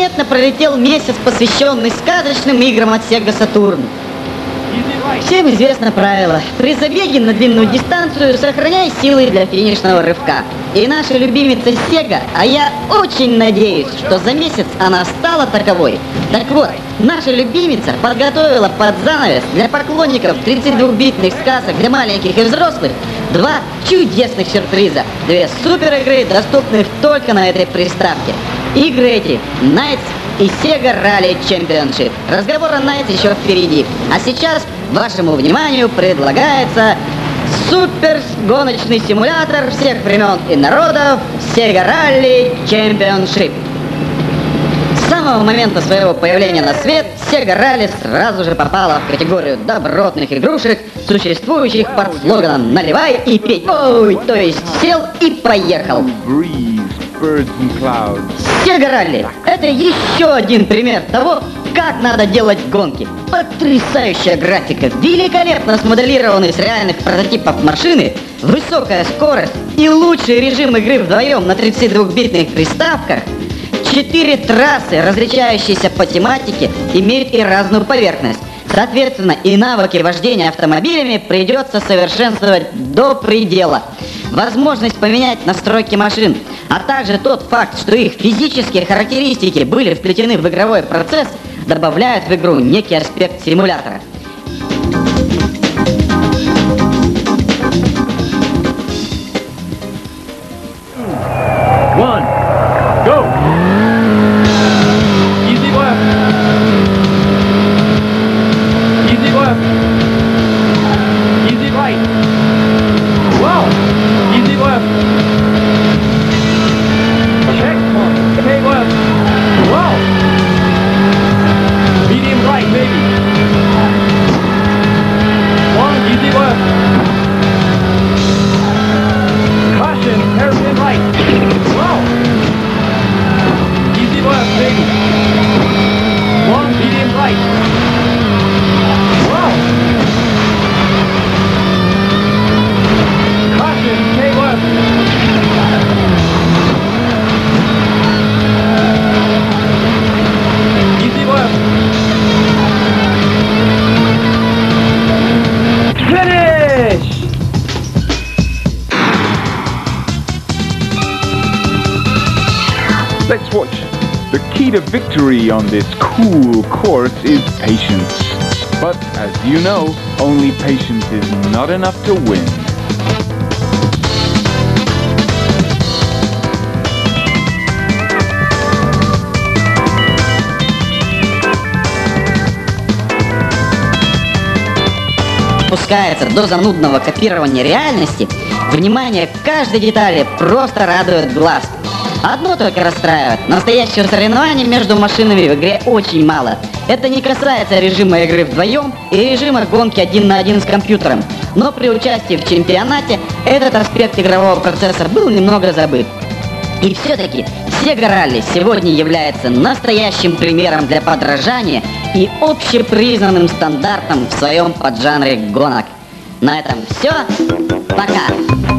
Незаметно пролетел месяц, посвященный сказочным играм от Sega Saturn. Всем известно правило: при забеге на длинную дистанцию сохраняй силы для финишного рывка. И наша любимица Sega, а я очень надеюсь, что за месяц она стала таковой. Так вот, наша любимица подготовила под занавес для поклонников 32-битных сказок для маленьких и взрослых два чудесных сюрприза. Две супер игры, доступных только на этой приставке. Игры эти Nights и Sega Rally Championship. Разговор о Nights еще впереди. А сейчас вашему вниманию предлагается супер гоночный симулятор всех времен и народов Sega Rally Championship. С самого момента своего появления на свет Sega Rally сразу же попала в категорию добротных игрушек, существующих под слоганом «Наливай и пей». Ой, то есть сел и поехал. Sega Rally — это еще один пример того, как надо делать гонки. Потрясающая графика, великолепно смоделированные с реальных прототипов машины, высокая скорость и лучший режим игры вдвоем на 32-битных приставках. 4 трассы, различающиеся по тематике, имеют и разную поверхность. Соответственно, и навыки вождения автомобилями придется совершенствовать до предела. Возможность поменять настройки машин, а также тот факт, что их физические характеристики были вплетены в игровой процесс, добавляют в игру некий аспект симулятора. One, go! Easy left. Easy left. Easy right. Wow! Easy left. Check. Okay, left. Wow! Medium right, maybe. One, easy left. Caution, hairpin right. Wow! Easy left, maybe. One, medium right. Wow! Caution, K left. Easy left. Finish! Let's watch. The key to victory on this cool course is patience. But as you know, only patience is not enough to win. Спускается до занудного копирования реальности, внимание к каждой детали просто радует глаз. Одно только расстраивает: настоящего соревнования между машинами в игре очень мало. Это не касается режима игры вдвоем и режима гонки 1 на 1 с компьютером. Но при участии в чемпионате этот аспект игрового процесса был немного забыт. И все-таки Sega Rally сегодня является настоящим примером для подражания и общепризнанным стандартом в своем поджанре гонок. На этом все. Пока!